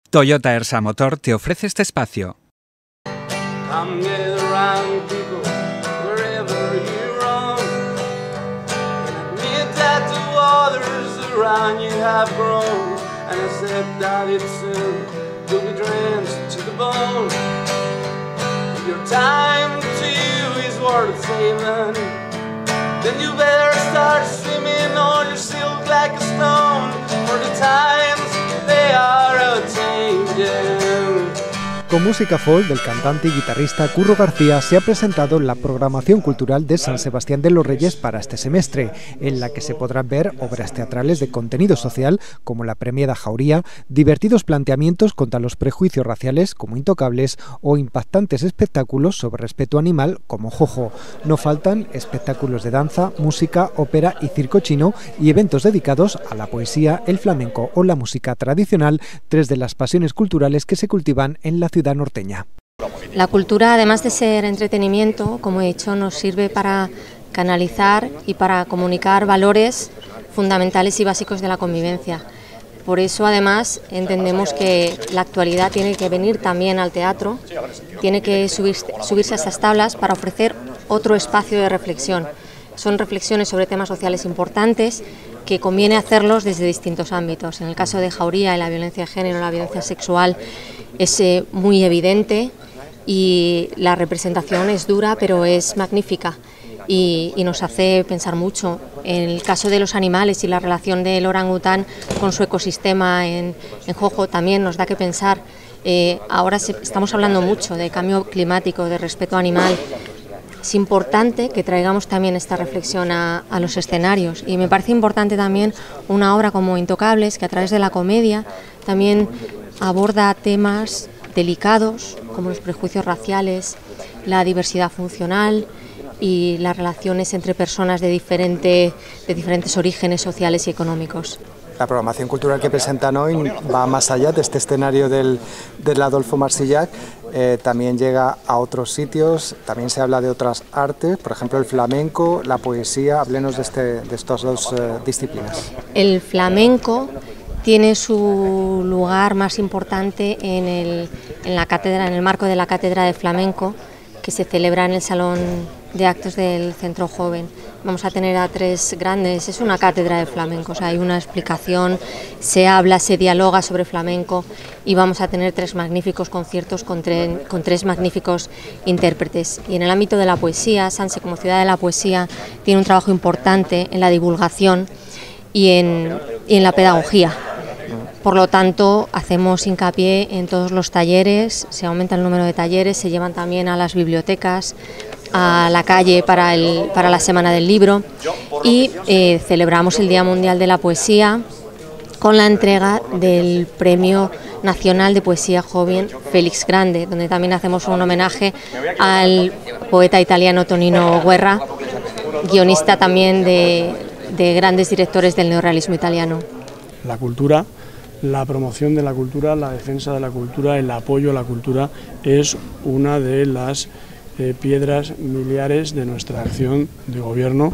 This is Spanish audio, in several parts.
Toyota Ersa Motor te ofrece este espacio. Con música folk del cantante y guitarrista Curro García se ha presentado la programación cultural de San Sebastián de los Reyes para este semestre, en la que se podrán ver obras teatrales de contenido social como la premiada Jauría, divertidos planteamientos contra los prejuicios raciales como Intocables o impactantes espectáculos sobre respeto animal como Jojo. No faltan espectáculos de danza, música, ópera y circo chino y eventos dedicados a la poesía, el flamenco o la música tradicional, tres de las pasiones culturales que se cultivan en la ciudad norteña. La cultura, además de ser entretenimiento, como he dicho, nos sirve para canalizar y para comunicar valores fundamentales y básicos de la convivencia. Por eso, además, entendemos que la actualidad tiene que venir también al teatro, tiene que subirse a estas tablas para ofrecer otro espacio de reflexión. Son reflexiones sobre temas sociales importantes que conviene hacerlos desde distintos ámbitos. En el caso de Jauría y la violencia de género, la violencia sexual, es muy evidente y la representación es dura, pero es magnífica y nos hace pensar mucho. En el caso de los animales y la relación del orangután con su ecosistema en Jojo también nos da que pensar. Ahora estamos hablando mucho de cambio climático, de respeto animal. Es importante que traigamos también esta reflexión a los escenarios y me parece importante también una obra como Intocables, que a través de la comedia también aborda temas delicados como los prejuicios raciales, la diversidad funcional y las relaciones entre personas de diferentes orígenes sociales y económicos. La programación cultural que presentan hoy va más allá de este escenario del Adolfo Marsillac, también llega a otros sitios, también se habla de otras artes, por ejemplo el flamenco, la poesía. Háblenos de estas dos disciplinas. El flamenco tiene su lugar más importante en la cátedra, en el marco de la Cátedra de Flamenco, que se celebra en el Salón de Actos del Centro Joven. Vamos a tener a tres grandes, es una cátedra de flamenco, o sea, hay una explicación, se habla, se dialoga sobre flamenco y vamos a tener tres magníficos conciertos con tres magníficos intérpretes. Y en el ámbito de la poesía, Sanse como ciudad de la poesía tiene un trabajo importante en la divulgación y en la pedagogía. Por lo tanto, hacemos hincapié en todos los talleres, se aumenta el número de talleres, se llevan también a las bibliotecas, a la calle para la Semana del Libro y celebramos el Día Mundial de la Poesía con la entrega del Premio Nacional de Poesía Joven Félix Grande, donde también hacemos un homenaje al poeta italiano Tonino Guerra, guionista también de grandes directores del neorrealismo italiano. La cultura, la promoción de la cultura, la defensa de la cultura, el apoyo a la cultura es una de las piedras miliares de nuestra acción de gobierno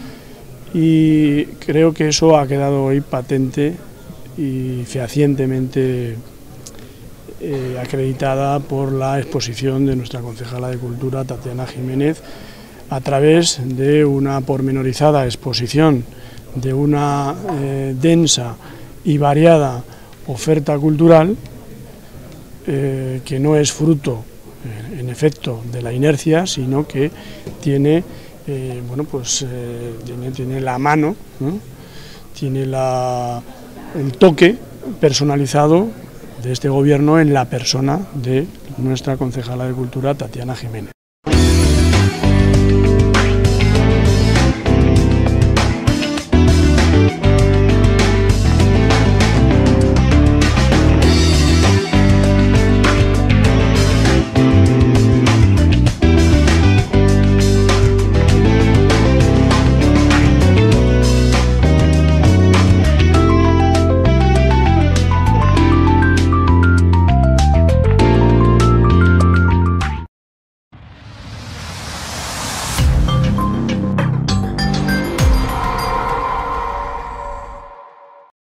y creo que eso ha quedado hoy patente y fehacientemente acreditada por la exposición de nuestra concejala de Cultura, Tatiana Jiménez, a través de una pormenorizada exposición de una densa y variada oferta cultural que no es fruto, en efecto, de la inercia, sino que tiene, tiene la mano, ¿no? Tiene el toque personalizado de este gobierno en la persona de nuestra concejala de Cultura, Tatiana Jiménez.